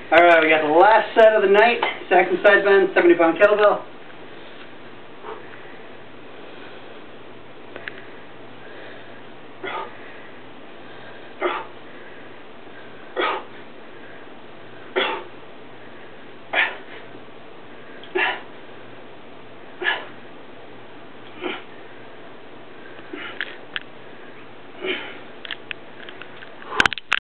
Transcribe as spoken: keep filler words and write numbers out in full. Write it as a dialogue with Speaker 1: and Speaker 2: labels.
Speaker 1: Alright, we got the last set of the night, Saxon Side Bends, seventy pound kettlebell.